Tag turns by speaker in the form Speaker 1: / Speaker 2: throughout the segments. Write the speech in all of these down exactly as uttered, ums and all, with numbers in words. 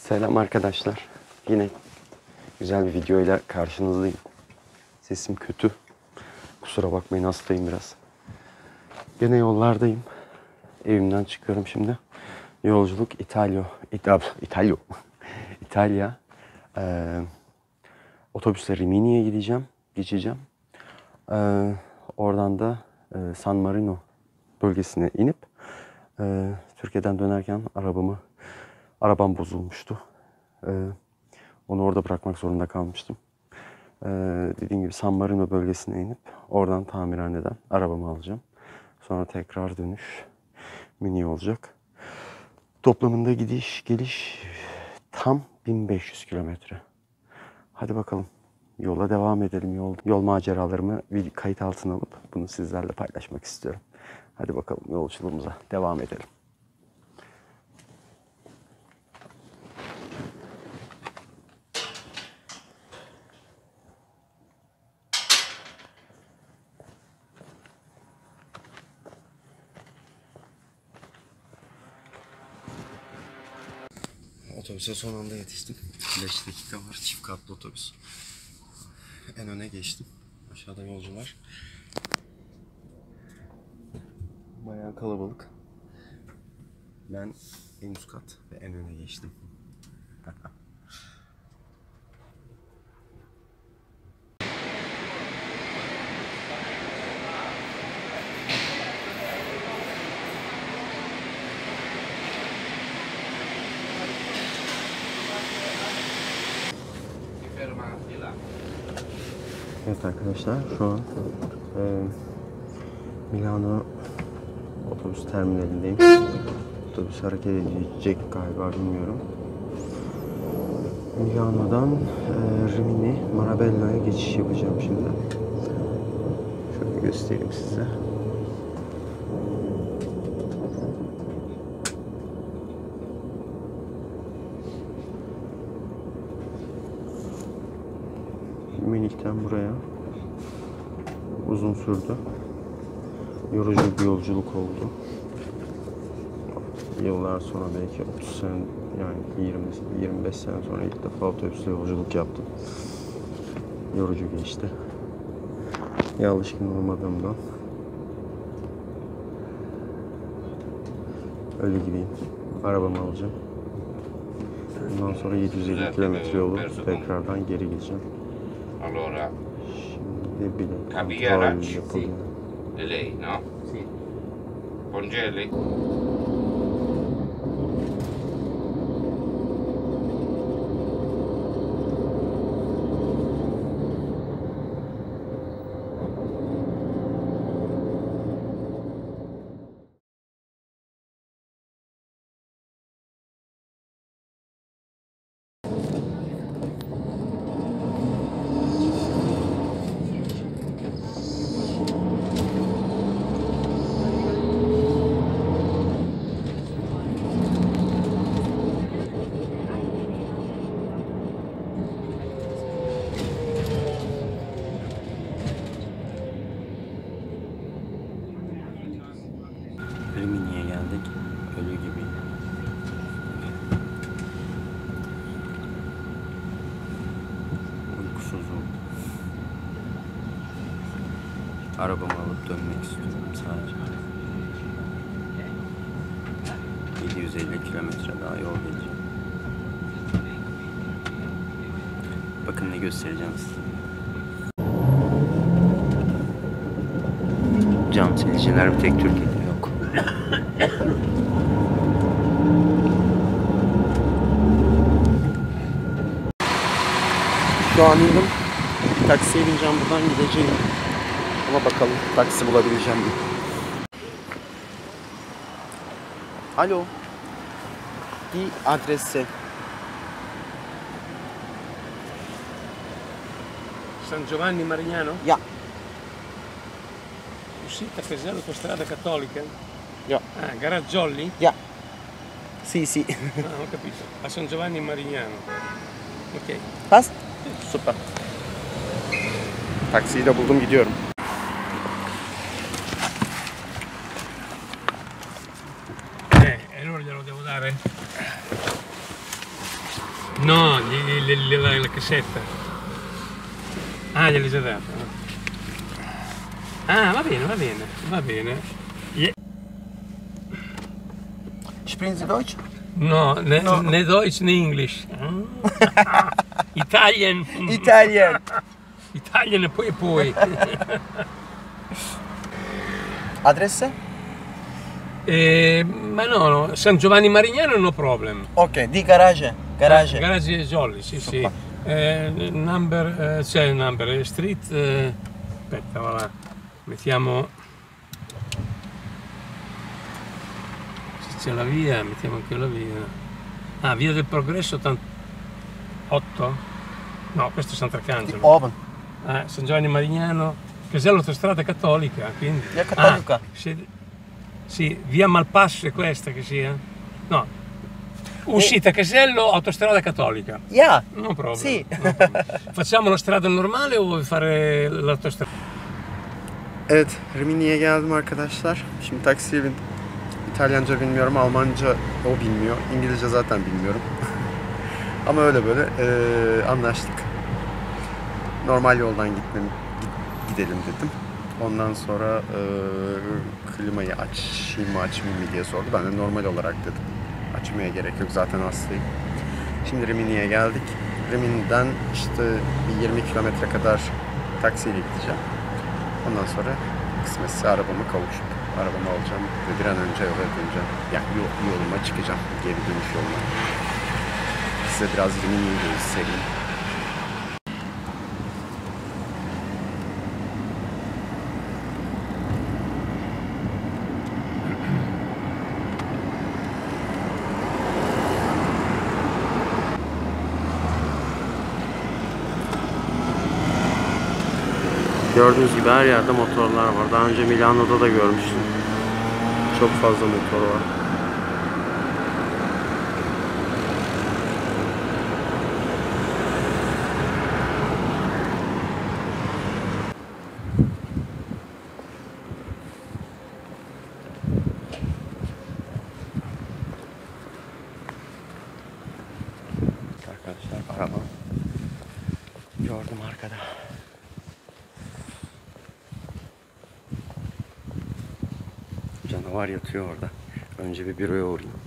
Speaker 1: Selam arkadaşlar. Yine güzel bir videoyla karşınızdayım. Sesim kötü. Kusura bakmayın, hastayım biraz. Yine yollardayım. Evimden çıkıyorum şimdi. Yolculuk İtalya. İtalya. İtalya. İtalya. Ee, otobüsle Rimini'ye gideceğim. Geçeceğim. Ee, oradan da e, San Marino bölgesine inip e, Türkiye'den dönerken arabamı arabam bozulmuştu. Ee, onu orada bırakmak zorunda kalmıştım. Ee, dediğim gibi San Marino bölgesine inip oradan tamirhaneden arabamı alacağım. Sonra tekrar dönüş Mini olacak. Toplamında gidiş geliş tam bin beş yüz kilometre. Hadi bakalım. Yola devam edelim. Yol, yol maceralarımı bir kayıt altına alıp bunu sizlerle paylaşmak istiyorum. Hadi bakalım, yolculuğumuza devam edelim. Otobüse son anda yetiştim. beş dakika var. Çift katlı otobüs. En öne geçtim. Aşağıda yolcular. Bayağı kalabalık. Ben en üst kat ve en öne geçtim. Evet arkadaşlar, şu an e, Milano otobüs terminalindeyim. Otobüs hareket edecek galiba, bilmiyorum. Milano'dan e, Rimini, Marabello'ya geçiş yapacağım şimdi. Şöyle göstereyim size. Münih'ten buraya uzun sürdü. Yorucu bir yolculuk oldu. Yıllar sonra, belki otuz sene, yani yirmi yirmi beş sene sonra ilk defa otobüsle yolculuk yaptım. Yorucu geçti. Ya alışkın olmadığımdan öyle gideyim. Arabamı alacağım. Bundan sonra yedi yüz elli kilometre yolu tekrardan geri gideceğim.
Speaker 2: Allora,
Speaker 1: Şimdi bile
Speaker 2: Caballera,
Speaker 1: kontrol yapalım.
Speaker 2: è lei, no? Sì. Pongelli?
Speaker 1: Rimini'ye geldik. Ölü gibi. Uykusuzum. Arabamı alıp dönmek istiyorum sadece. yedi yüz elli kilometre daha yol geleceğim. Bakın ne göstereceğim size. Cam siliciler bir tek Türkiye'de yok. Şu an indim. Taksiye bineceğim, buradan gideceğim. Ama bakalım taksi bulabileceğim mi? Alo. Di adresse.
Speaker 3: San Giovanni Marignano?
Speaker 1: Ya.
Speaker 3: Uscita Pesaro, autostrada cattolica?
Speaker 1: Ya.
Speaker 3: Ah, Garagioli?
Speaker 1: Ya. Si, si.
Speaker 3: Ah, ho capito. A San Giovanni Marignano. Ok.
Speaker 1: Pas? Süper. Taksiyi de buldum, gidiyorum.
Speaker 3: Eh, e allora glielo devo dare? No, gli, gli, gli- la, la cassetta. Ah, gliel'hai già data. Ah, va bene, va bene, va bene. Ye-
Speaker 1: Sprechen Sie Deutsch?
Speaker 3: No, ne,
Speaker 1: No.
Speaker 3: ne Deutsch ne English. Ah. Italian.
Speaker 1: Italien.
Speaker 3: Italian e poi e poi.
Speaker 1: Adresse?
Speaker 3: Eh, ma no, no, San Giovanni Marignano no problem.
Speaker 1: Ok, di garage. Garage.
Speaker 3: Garage Jolly, sì, sì. Eh, number, eh, c'è il number, eh, street, eh, aspetta, voilà. Mettiamo, se c'è la via, mettiamo anche la via. Ah, via del Progresso otto? No, questo è Sant'Arcangelo.
Speaker 1: Oben.
Speaker 3: Eh, San Giovanni Marignano, Casella Autostrada Cattolica, quindi.
Speaker 1: Via Cattolica.
Speaker 3: Ah, sì, sì, via Malpasso è questa che sia? No. Uscita Casello, Autostrada Cattolica.
Speaker 1: Ya.
Speaker 3: Non proprio.
Speaker 1: Sì.
Speaker 3: No problem. Facciamo la strada normale o vuoi fare l'autostrada?
Speaker 1: Evet, Rimini'ye geldim arkadaşlar. Şimdi taksiye bindim. İtalyanca bilmiyorum, Almanca o bilmiyor. İngilizce zaten bilmiyorum. Ama öyle böyle eee, anlaştık. Normal yoldan gitmem, git- gidelim dedim. Ondan sonra eee, klimayı açayım mı açmayayım mı diye sordu. Ben de normal olarak dedim. Açmaya gerek yok, zaten hastayım. Şimdi Rimini'ye geldik. Rimini'den işte bir yirmi kilometre kadar taksiyle gideceğim. Ondan sonra kısmetse arabamı kavuşup arabamı alacağım ve bir an önce yola döneceğim. Yani yol, yoluma çıkacağım, geri dönüş yoluna. Size biraz Rimini'yi göstereyim. Gördüğünüz gibi her yerde motorlar var. Daha önce Milano'da da görmüştüm. Çok fazla motor var. Arkadaşlar araba gördüm arkada. Canavar yatıyor orada. Önce bir büroya uğrayayım.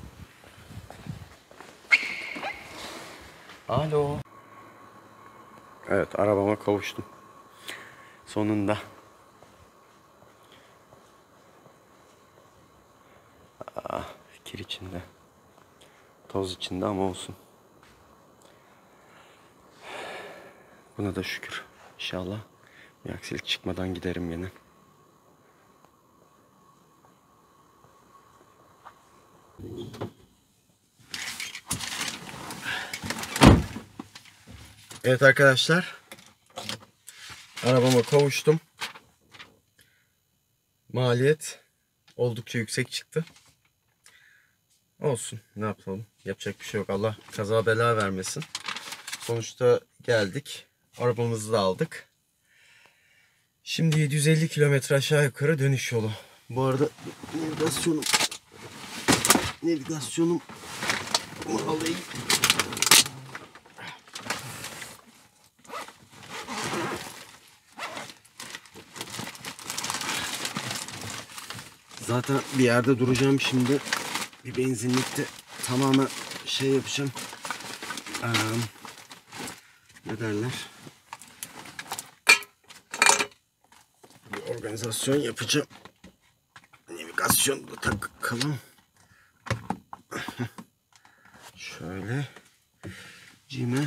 Speaker 1: Alo. Evet, arabama kavuştum. Sonunda. Aa, kir içinde. Toz içinde ama olsun. Buna da şükür. İnşallah bir aksilik çıkmadan giderim yine. Evet arkadaşlar. Arabama kavuştum. Maliyet oldukça yüksek çıktı. Olsun, ne yapalım? Yapacak bir şey yok. Allah kaza bela vermesin. Sonuçta geldik. Arabamızı da aldık. Şimdi yedi yüz elli kilometre aşağı yukarı dönüş yolu. Bu arada navigasyonum navigasyonum alayım. Zaten bir yerde duracağım şimdi. Bir benzinlikte tamamen şey yapacağım. Ee, ne derler? Bir organizasyon yapacağım. Navigasyonu da takalım. Şöyle. Cime.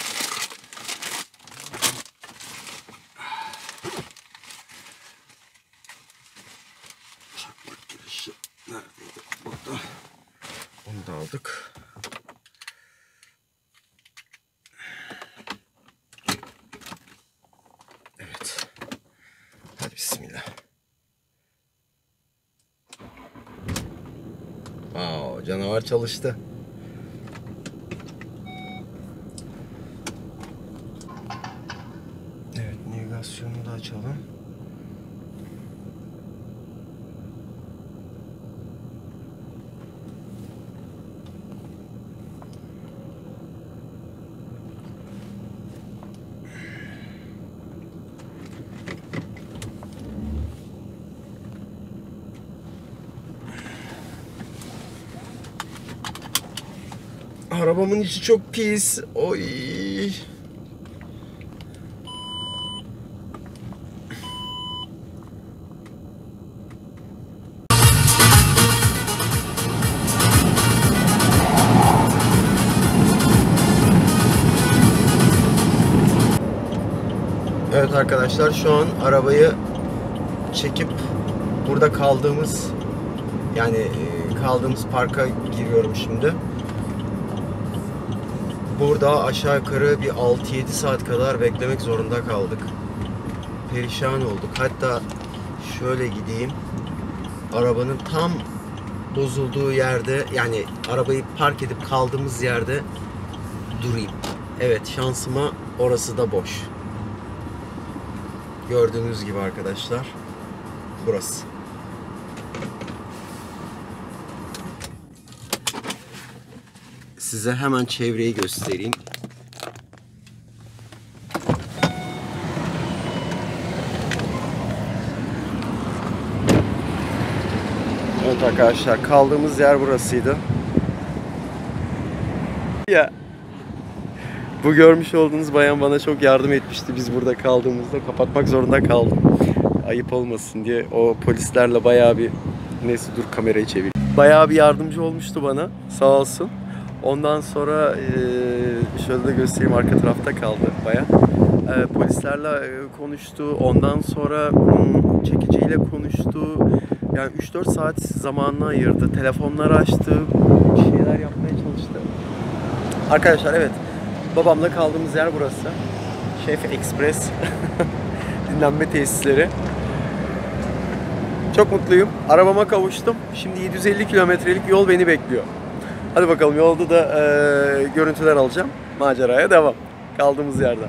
Speaker 1: Çakmak girişi neredeydi? Burada. Onu da aldık. Evet. Hadi bismillah. Wow, canavar çalıştı. Evet, navigasyonu da açalım. Arabamın içi çok pis. Oy. Evet arkadaşlar, şu an arabayı çekip burada kaldığımız, yani kaldığımız parka giriyorum şimdi. Burada aşağı yukarı bir altı yedi saat kadar beklemek zorunda kaldık. Perişan olduk. Hatta şöyle gideyim. Arabanın tam bozulduğu yerde, yani arabayı park edip kaldığımız yerde durayım. Evet, şansıma orası da boş. Gördüğünüz gibi arkadaşlar, burası. Size hemen çevreyi göstereyim. Evet arkadaşlar, kaldığımız yer burasıydı. Ya, bu görmüş olduğunuz bayan bana çok yardım etmişti. Biz burada kaldığımızda kapatmak zorunda kaldım. Ayıp olmasın diye o polislerle bayağı bir, neyse dur kamerayı çevir. Bayağı bir yardımcı olmuştu bana, sağ olsun. Ondan sonra şöyle de göstereyim, arka tarafta kaldı bayağı. Polislerle konuştu. Ondan sonra çekiciyle konuştu. Yani üç dört saat zamanını ayırdı. Telefonları açtı. Bir şeyler yapmaya çalıştı. Arkadaşlar evet, babamla kaldığımız yer burası. Şef Express dinlenme tesisleri. Çok mutluyum. Arabama kavuştum. Şimdi yedi yüz elli kilometrelik yol beni bekliyor. Hadi bakalım, yolda da e, görüntüler alacağım. Maceraya devam. Kaldığımız yerden.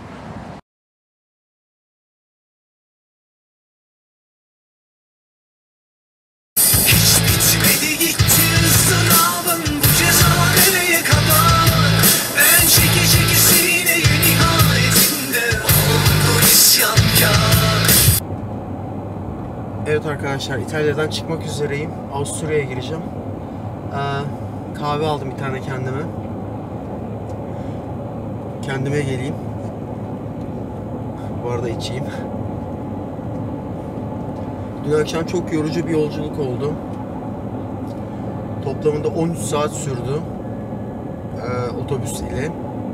Speaker 1: Evet arkadaşlar, İtalya'dan çıkmak üzereyim. Avusturya'ya gireceğim. Ee, kahve aldım bir tane kendime. Kendime geleyim. Bu arada içeyim. Dün akşam çok yorucu bir yolculuk oldu. Toplamında on üç saat sürdü. Ee, otobüs ile.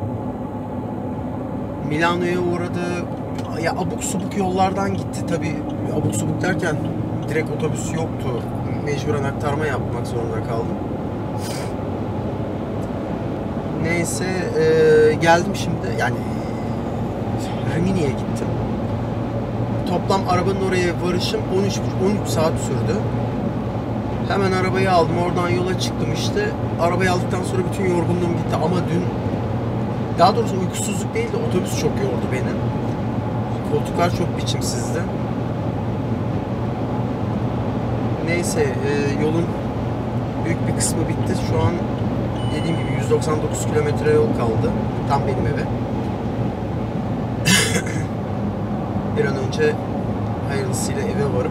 Speaker 1: Milano'ya uğradı. Ya abuk subuk yollardan gitti. Tabii abuk subuk derken direkt otobüs yoktu. Mecburen aktarma yapmak zorunda kaldım. Neyse e, geldim şimdi. Yani Rimini'ye gittim. Toplam arabanın oraya varışım on üç on üç saat sürdü. Hemen arabayı aldım. Oradan yola çıktım işte. Arabayı aldıktan sonra bütün yorgunluğum gitti. Ama dün, daha doğrusu uykusuzluk değil de otobüs çok yordu beni. Koltuklar çok biçimsizdi. Neyse e, yolun büyük bir kısmı bitti. Şu an dediğim gibi yüz doksan dokuz kilometre yol kaldı. Tam benim eve. Bir an önce hayırlısıyla eve varıp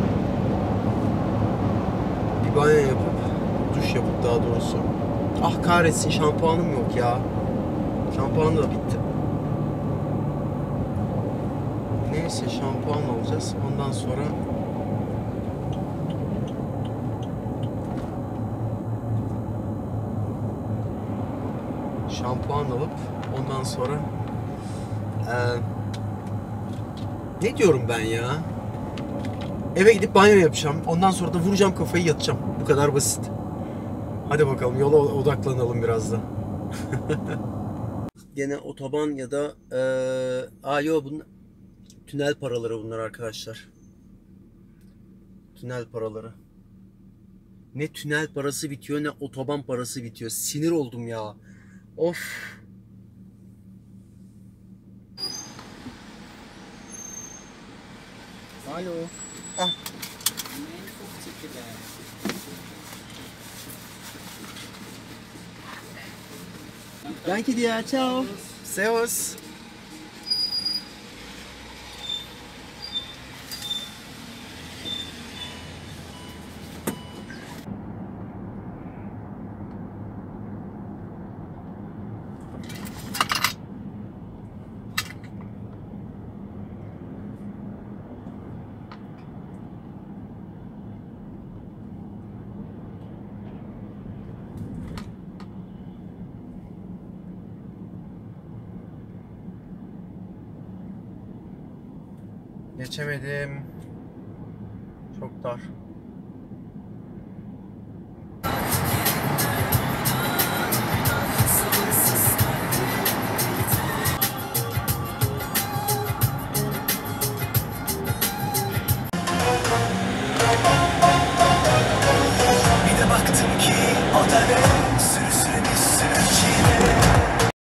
Speaker 1: bir banyo yapıp, duş yapıp daha doğrusu. Ah kahretsin, şampuanım yok ya. Şampuan da bitti. Neyse, şampuan alacağız. Ondan sonra şampuan alıp ondan sonra ee, ne diyorum ben ya? Eve gidip banyo yapacağım. Ondan sonra da vuracağım kafayı, yatacağım. Bu kadar basit. Hadi bakalım, yola odaklanalım biraz da. Gene otoban ya da ee, aa yo, bunlar tünel paraları bunlar arkadaşlar. Tünel paraları. Ne tünel parası bitiyor ne otoban parası bitiyor. Sinir oldum ya. Of. Alo. Ah. Danke dir. Ciao. Servus.
Speaker 4: Geçemedim. Çok dar.